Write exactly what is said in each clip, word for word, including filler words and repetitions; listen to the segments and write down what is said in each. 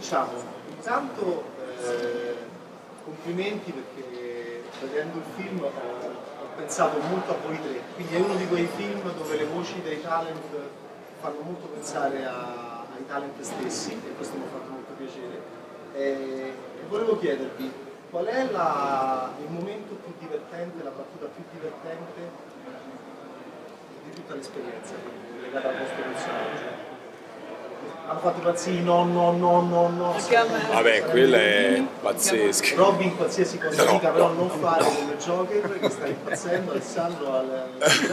Diciamo, intanto eh, complimenti perché vedendo il film ho, ho pensato molto a voi tre, quindi è uno di quei film dove le voci dei talent fanno molto pensare a, ai talent stessi e questo mi ha fatto molto piacere. E, e volevo chiedervi qual è la, il momento più divertente, la battuta più divertente di tutta l'esperienza legata al vostro personaggio? Hanno fatto impazzire, no, no, no, no, no. Vabbè, quella è pazzesca. Robin qualsiasi cosa no. dica, però non fare come Joker che sta impazzendo, Alessandro al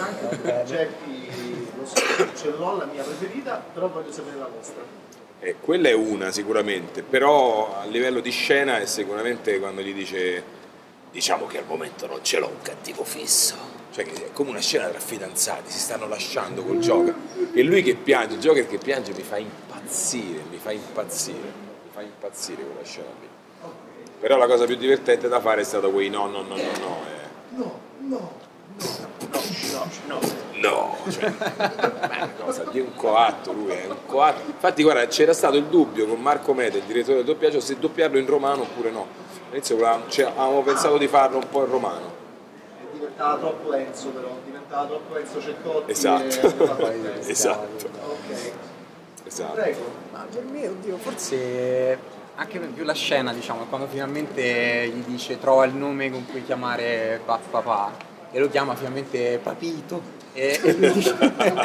Geppi, lo so, ce l'ho la mia preferita, però voglio sapere la vostra. Eh, quella è una sicuramente, però a livello di scena è sicuramente quando gli dice diciamo che al momento non ce l'ho un cattivo fisso. Cioè che è come una scena tra fidanzati, si stanno lasciando col Joker. E lui che piange, il Joker che piange mi fa impazzire, mi fa impazzire, mi fa impazzire quella scena lì. Però la cosa più divertente da fare è stato quei no, no, no, no, no. Eh. No, no, no, no, no, no. Cioè, è una cosa di un coatto, lui è un coatto. Infatti guarda, c'era stato il dubbio con Marco Mete, il direttore del doppiaggio, se doppiarlo in romano oppure no. All'inizio cioè, avevamo pensato di farlo un po' in romano. Diventava troppo Enzo però, diventava troppo Enzo Ceccotti. Esatto, e... esatto. Ok. Esatto. Prego. Ma per me, oddio, forse anche per più la scena, diciamo, quando finalmente gli dice trova il nome con cui chiamare papà e lo chiama finalmente Papito e, e, lui, dice,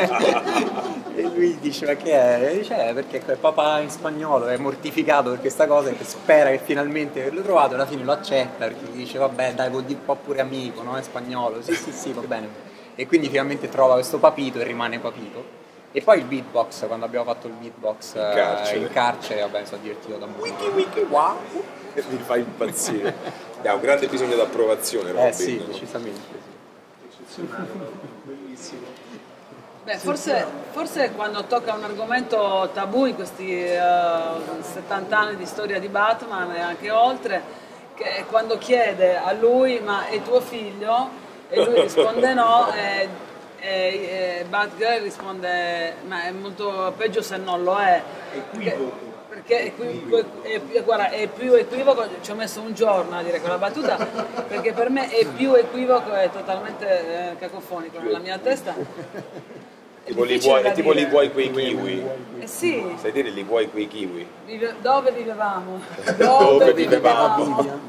e lui dice ma che è? E dice eh, perché è papà in spagnolo, è mortificato per questa cosa e spera che finalmente l'ho trovato e alla fine lo accetta perché gli dice vabbè dai vuol dire un po' pure amico, no? È spagnolo, sì sì sì va bene. E quindi finalmente trova questo Papito e rimane Papito. E poi il beatbox, quando abbiamo fatto il beatbox in carcere, in carcere vabbè, mi sono divertito da molto. Wiki wiki wow! Mi fa impazzire. Ha un grande bisogno di approvazione, Robin. Eh sì, decisamente sì. Eccezionale, bellissimo. Beh, forse, forse quando tocca un argomento tabù in questi uh, settanta anni di storia di Batman e anche oltre, che è quando chiede a lui ma è tuo figlio? E lui risponde no. E, E, e Batgirl risponde ma è molto peggio se non lo è, equivoco perché è, è, è, guarda, è più equivoco, ci ho messo un giorno a dire quella battuta perché per me è più equivoco, è totalmente eh, cacofonico nella mia testa. Tipo li, vuoi, tipo li vuoi quei kiwi? Eh sì. Sai dire li vuoi quei kiwi? Vive, dove vivevamo? Dove, dove vivevamo? vivevamo?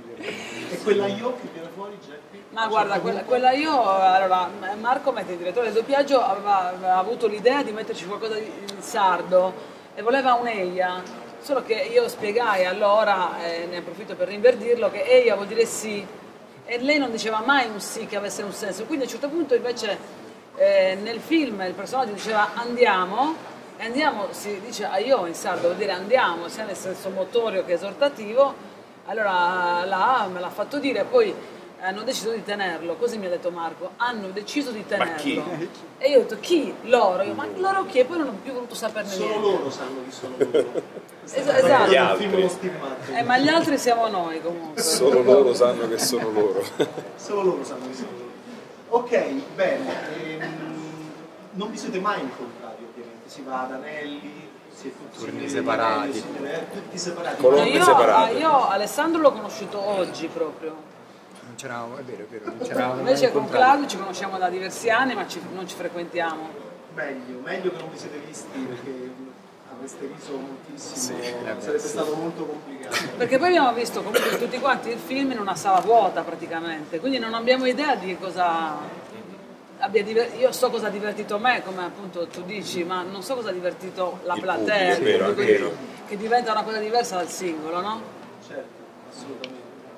E quella io che viene fuori Geppi? Ma guarda, quella, quella io, allora, Marco Mette, il direttore del doppiaggio, aveva, aveva avuto l'idea di metterci qualcosa di, in sardo e voleva un'eia, solo che io spiegai allora, eh, ne approfitto per rinverdirlo, che eia vuol dire sì, e lei non diceva mai un sì che avesse un senso, quindi a un certo punto invece eh, nel film il personaggio diceva andiamo, e andiamo si dice a io in sardo, vuol dire andiamo, sia nel senso motorio che esortativo, allora la A me l'ha fatto dire, poi hanno deciso di tenerlo, così mi ha detto Marco, hanno deciso di tenerlo. Ma chi? E io ho detto chi? Loro, io, ma loro chi? E poi non ho più voluto saperne solo niente. Loro sanno chi sono loro. Es- esatto. Gli altri. Eh, ma gli altri siamo noi comunque. Solo loro sanno che sono loro. Solo loro sanno chi sono loro. Ok, bene. Ehm, non vi siete mai incontrati ovviamente, si va ad anelli, si è tutti turni separati. si deve, tutti separati. Colonne io, separate. io Alessandro l'ho conosciuto oggi proprio. Non c'eravamo, è vero, è vero, non c'eravamo Invece con Claudio ci conosciamo da diversi anni ma ci, non ci frequentiamo. Meglio, meglio che non vi siete visti perché avreste riso moltissimo, Sì, sarebbe sì. stato molto complicato. Perché poi abbiamo visto comunque tutti quanti il film in una sala vuota praticamente, quindi non abbiamo idea di cosa abbia diver- io so cosa ha divertito me, come appunto tu dici, ma non so cosa ha divertito la Il platea, pubblico, è vero, è quindi- vero. che diventa una cosa diversa dal singolo, no? Certo, assolutamente.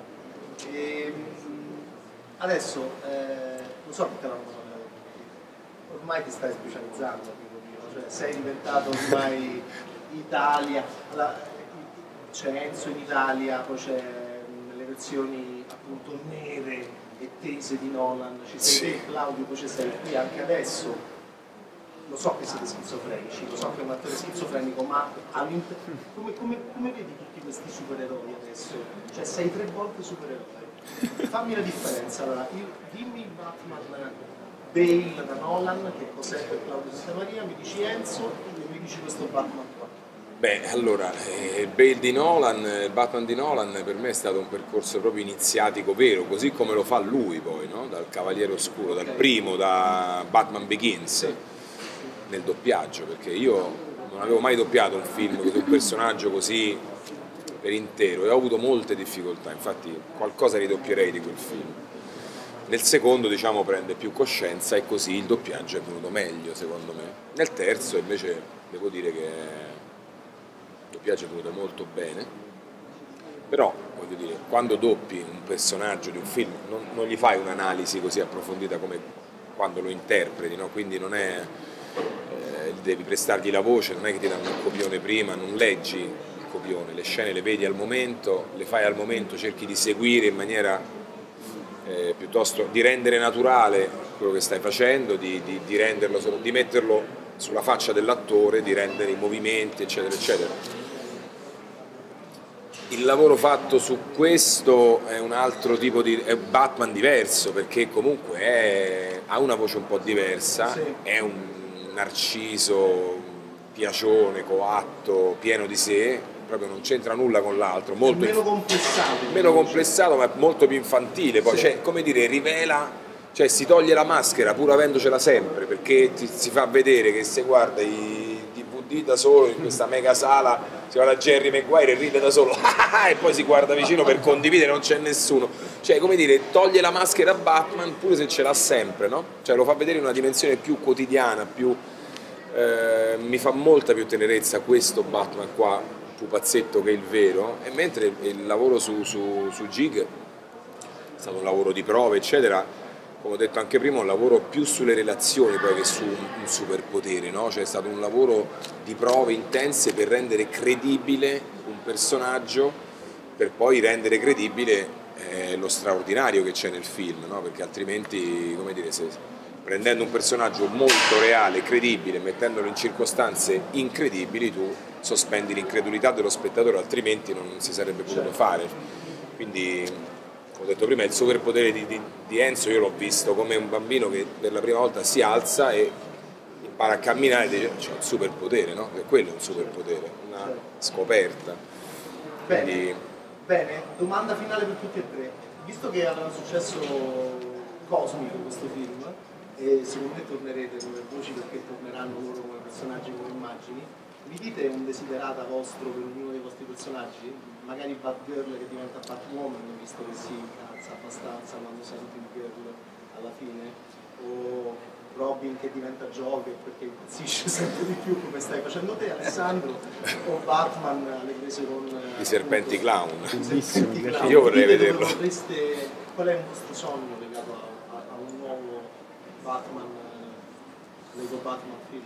E, adesso, eh, non so che te l'hanno parlato, ormai ti stai specializzando, cioè sei diventato ormai Italia, la, c'è Enzo in Italia, poi c'è le versioni appunto nere e tese di Nolan, ci sei Sì. te Claudio, poi ci sei qui anche adesso. Lo so che siete schizofrenici, lo so che è un attore schizofrenico, ma come, come, come vedi tutti questi supereroi adesso? Cioè sei tre volte supereroe. Fammi la differenza, allora, io, dimmi Batman Bale da Nolan, che cos'è per Claudio Santamaria, mi dici Enzo e mi dici questo Batman qua. Beh, allora, eh, il Bale di Nolan, il Batman di Nolan per me è stato un percorso proprio iniziatico vero, così come lo fa lui poi, no? Dal Cavaliere Oscuro, dal primo, da Batman Begins, nel doppiaggio, perché io non avevo mai doppiato un film con un personaggio così per intero e ho avuto molte difficoltà, infatti qualcosa ridoppierei di quel film. Nel secondo, diciamo, prende più coscienza e così il doppiaggio è venuto meglio, secondo me. Nel terzo, invece, devo dire che il doppiaggio è venuto molto bene, però, voglio dire, quando doppi un personaggio di un film non, non gli fai un'analisi così approfondita come quando lo interpreti, no? Quindi non è, eh, devi prestargli la voce, non è che ti danno un copione prima, non leggi il copione, le scene le vedi al momento, le fai al momento, cerchi di seguire in maniera eh, piuttosto di rendere naturale quello che stai facendo, di, di, di, renderlo, di metterlo sulla faccia dell'attore, di rendere i movimenti, eccetera, eccetera. Il lavoro fatto su questo è un altro tipo di è Batman diverso, perché comunque è, ha una voce un po' diversa, sì. È un narciso, piacione, coatto, pieno di sé, proprio non c'entra nulla con l'altro, molto meno complessato, meno complessato ma molto più infantile, poi sì. Cioè, come dire, rivela, cioè si toglie la maschera pur avendocela sempre, perché ti, si fa vedere che se guarda i D V D da solo in questa mega sala si va da Jerry Maguire e ride da solo e poi si guarda vicino per condividere, non c'è nessuno, cioè come dire, toglie la maschera a Batman pure se ce l'ha sempre, no? Cioè lo fa vedere in una dimensione più quotidiana, più eh, mi fa molta più tenerezza questo Batman qua, pupazzetto, che il vero, e mentre il lavoro su, su, su Gig è stato un lavoro di prove eccetera, come ho detto anche prima, un lavoro più sulle relazioni poi che su un, un superpotere, no? Cioè è stato un lavoro di prove intense per rendere credibile un personaggio, per poi rendere credibile eh, lo straordinario che c'è nel film, no? Perché altrimenti, come dire, se, prendendo un personaggio molto reale, credibile, mettendolo in circostanze incredibili, tu sospendi l'incredulità dello spettatore, altrimenti non si sarebbe potuto fare. Quindi, ho detto prima, il superpotere di, di, di Enzo io l'ho visto come un bambino che per la prima volta si alza e impara a camminare e dice c'è un superpotere, no? E quello è un superpotere, una scoperta. Bene, Quindi... bene, domanda finale per tutti e tre. Visto che aveva un successo cosmico questo film, e secondo me tornerete come voci perché torneranno loro come personaggi, come immagini, vi dite un desiderata vostro per ognuno dei vostri personaggi? Magari Batgirl che diventa Batwoman, visto che si incazza abbastanza quando sente il girl alla fine, o Robin che diventa Joker perché impazzisce sempre di più come stai facendo te Alessandro, o Batman alle prese con i serpenti clown. I serpenti clown. Io vorrei Dite vederlo. Vorreste, qual è un vostro sogno legato a, a, a un nuovo Batman, Lego Batman film?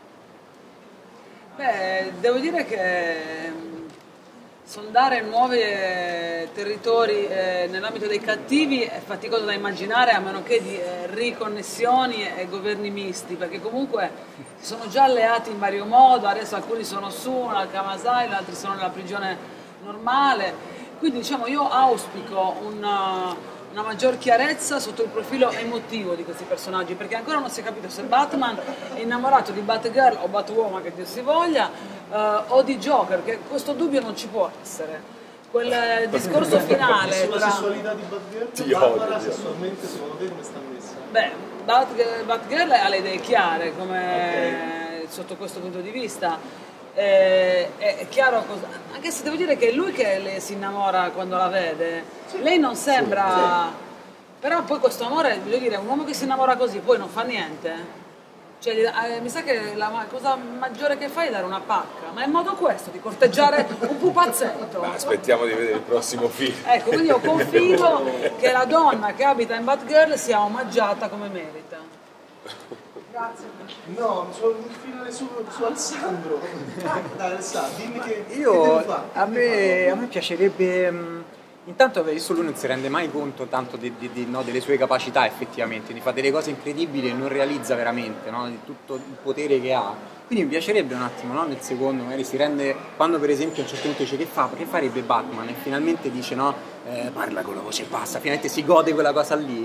Beh, devo dire che sondare nuovi eh, territori eh, nell'ambito dei cattivi è faticoso da immaginare, a meno che di eh, riconnessioni e governi misti, perché comunque si sono già alleati in vario modo, adesso alcuni sono su al Kamasai, altri sono nella prigione normale, quindi diciamo io auspico una, una maggior chiarezza sotto il profilo emotivo di questi personaggi, perché ancora non si è capito se Batman è innamorato di Batgirl o Batwoman, che Dio si voglia, Uh, o di Joker, che questo dubbio non ci può essere. Quel discorso finale sulla tra... sessualità di Batgirl, Barbara sessualmente secondo te come sta messa? Beh, Bat- Batgirl ha le idee chiare come okay. Sotto questo punto di vista eh, è, è chiaro cosa... anche se devo dire che è lui che le si innamora quando la vede, sì. Lei non sembra sì, sì. Però poi questo amore, voglio dire, un uomo che si innamora così poi non fa niente. Cioè, eh, mi sa che la cosa maggiore che fai è dare una pacca, ma è in modo questo, di corteggiare un pupazzetto. Ma aspettiamo di vedere il prossimo film. Ecco, quindi io confido che la donna che abita in Batgirl sia omaggiata come merita. Grazie. No, sono un finale su, su Alessandro. Dai, Alessandro, dimmi che, io, che fa? a, me, a me piacerebbe... Mh, intanto visto lui non si rende mai conto tanto di, di, di, no, delle sue capacità effettivamente, di fare delle cose incredibili e non realizza veramente, no, di tutto il potere che ha. Quindi mi piacerebbe un attimo, no, nel secondo, magari si rende, quando per esempio a un certo punto dice che fa, che farebbe Batman e finalmente dice no, eh, parla con la voce bassa, finalmente si gode quella cosa lì.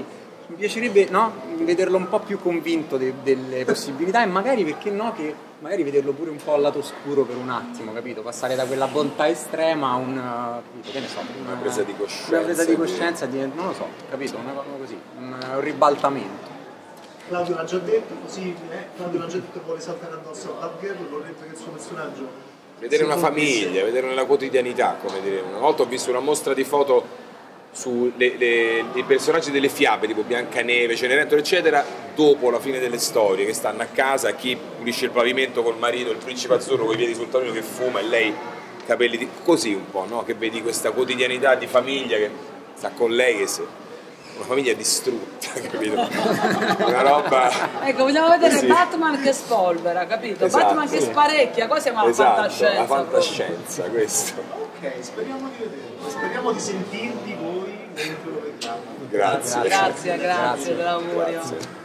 mi piacerebbe no, vederlo un po' più convinto de- delle possibilità e magari, perché no, che magari vederlo pure un po' al lato oscuro per un attimo, capito? Passare da quella bontà estrema a un, capito? Che ne so, una, Una presa di coscienza. Una presa di coscienza, di, non lo so, capito? Una cosa così, un, un ribaltamento. Claudio l'ha già detto, così eh, Claudio l'ha già detto che vuole saltare addosso a Bad Girl, vorrebbe che il suo personaggio Vedere una compisse. famiglia, vedere nella quotidianità, come dire. Una volta ho visto una mostra di foto sui personaggi delle fiabe tipo Biancaneve, Cenerentola eccetera, dopo la fine delle storie, che stanno a casa, chi pulisce il pavimento col marito, il principe azzurro con i piedi sul tavolino che fuma e lei capelli di... così un po', no? Che vedi questa quotidianità di famiglia che sta con lei, che se... una famiglia distrutta, capito? Una roba... Ecco, vogliamo vedere Sì. Batman che spolvera, capito? Esatto, Batman che sì. sparecchia, qua siamo alla Esatto, fantascienza. la fantascienza, questo. Ok, speriamo di vederlo, speriamo di sentirvi voi mentre lo vediamo. Grazie. Grazie, grazie, grazie, dell'augurio. Grazie.